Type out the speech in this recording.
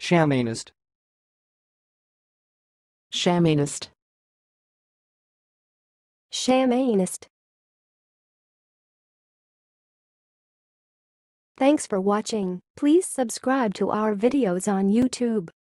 shamanist, shamanist, shamanist. Thanks for watching. Please subscribe to our videos on YouTube.